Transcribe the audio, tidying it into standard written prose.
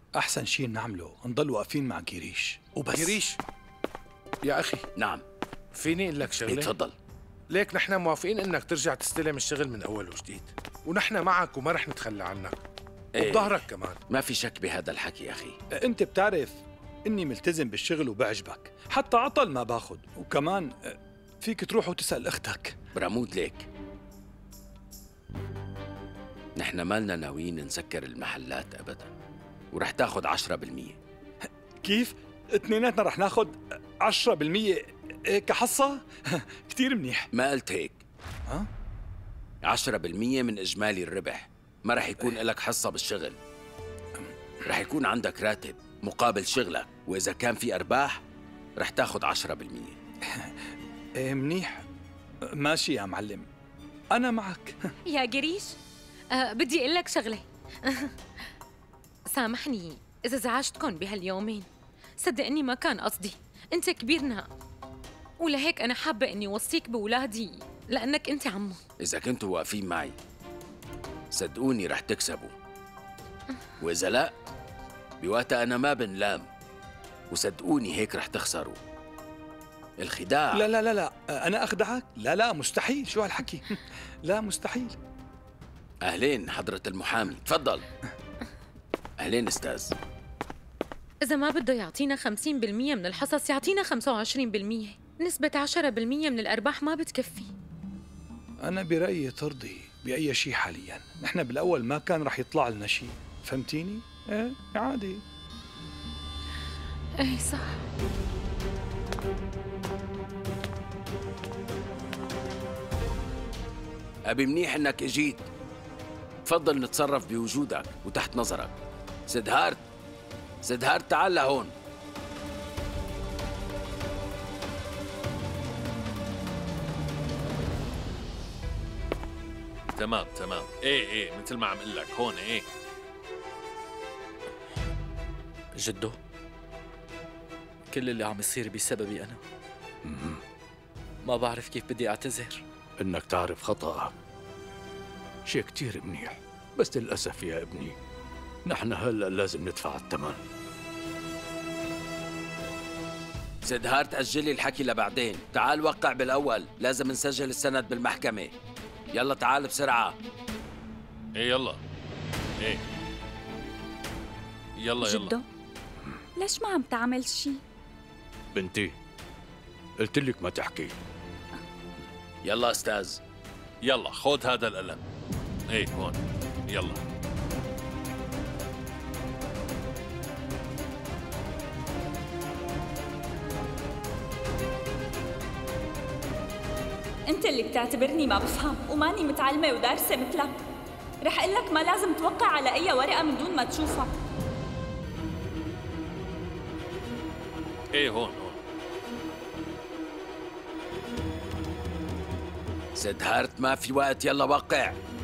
أحسن شيء نعمله نضل واقفين مع جريش وبس. جريش يا أخي. نعم. فيني أقول لك شغلة؟ تفضل. ليك نحن موافقين إنك ترجع تستلم الشغل من أول وجديد، ونحن معك وما رح نتخلى عنك. وبظهرك كمان. ما في شك بهذا الحكي يا أخي. أنت بتعرف إني ملتزم بالشغل وبعجبك، حتى عطل ما باخد، وكمان فيك تروح وتسأل أختك. برامود ليك، نحن مالنا ناويين نسكر المحلات أبدا، ورح تاخد 10%. كيف؟ اثنيناتنا رح ناخد 10% كحصة؟ كتير منيح. ما قلت هيك. ها؟ 10% من إجمالي الربح، ما رح يكون لك حصة بالشغل. رح يكون عندك راتب مقابل شغلك، وإذا كان في أرباح رح تاخد 10%. منيح، ماشي يا معلم، أنا معك. يا قريش، بدي أقول لك شغلة. سامحني إذا زعجتكن بهاليومين، صدقني ما كان قصدي، أنت كبيرنا، ولهيك أنا حابة إني وصيك بولادي لأنك أنت عمو. إذا كنتوا واقفين معي صدقوني رح تكسبوا، وإذا لا بوقتها أنا ما بنلام، وصدقوني هيك رح تخسروا. الخداع لا لا لا لا، أنا أخدعك؟ لا لا، مستحيل، شو هالحكي؟ لا مستحيل. أهلين حضرة المحامي، تفضل. أهلين أستاذ. إذا ما بده يعطينا 50% من الحصص يعطينا 25%، نسبة 10% من الأرباح ما بتكفي. أنا برأيي ترضي بأي شيء حالياً، نحن بالأول ما كان رح يطلع لنا شيء، فهمتيني؟ إيه عادي. إيه صح. أبي منيح إنك إجيت، تفضل نتصرف بوجودك وتحت نظرك. سدهارت، سدهارت تعال لهون. تمام تمام، ايه مثل ما عم اقول لك هون. ايه جدو، كل اللي عم يصير بسببي أنا. ما بعرف كيف بدي أعتذر. إنك تعرف خطأك شيء كتير منيح، بس للأسف يا ابني نحن هلأ لازم ندفع الثمن. سدهارت أجلي الحكي لبعدين، تعال وقع بالأول، لازم نسجل السند بالمحكمة. يلا تعال بسرعة. ايه يلا. ايه يلا جدو، ليش ما عم تعمل شي؟ بنتي قلت لك ما تحكي. يلا أستاذ. يلا خذ هذا القلم. ايه هون يلا. انت اللي بتعتبرني ما بفهم وماني متعلمة ودارسة مثلك. رح اقول لك ما لازم توقع على اي ورقة من دون ما تشوفها. ايه هون. سدهارت ما في وقت، يلا وقع.